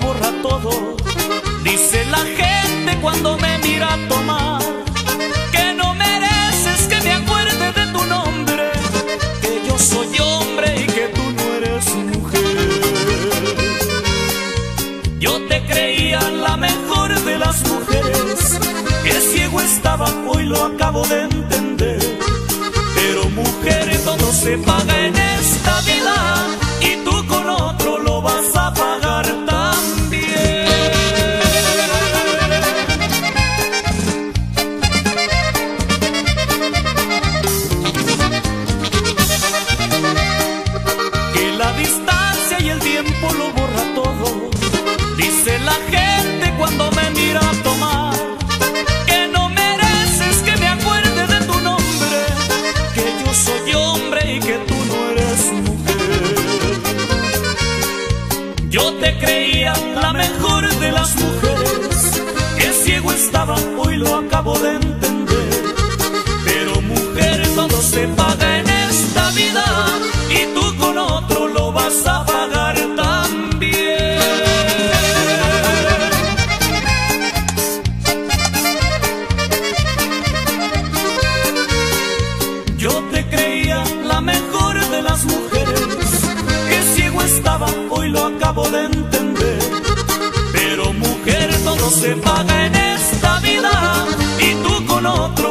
borra todo. Dice la gente cuando me mira tomar que no mereces que me acuerde de tu nombre, que yo soy hombre y que tú no eres mujer. Yo te creía la mejor de las mujeres, que ciego estaba, hoy lo acabo de entender. Pero mujer, todo se paga en esta vida y tú con otro lo vas a pagar también. Que la distancia y el tiempo lo borra todo. Dice la gente cuando me mira tomar que no mereces que me acuerde de tu nombre, que yo soy hombre y que tú no eres mujer. Yo te creía la mejor de las mujeres, que ciego estaba, hoy lo acabo de entender. Pero mujer, todo se paga en esta vida y tú con otro lo vas a pagar también. Yo te creía la mejor de las mujeres, que ciego estaba, hoy lo acabo de entender. Pero mujer, todo se paga en esta vida y tú con otro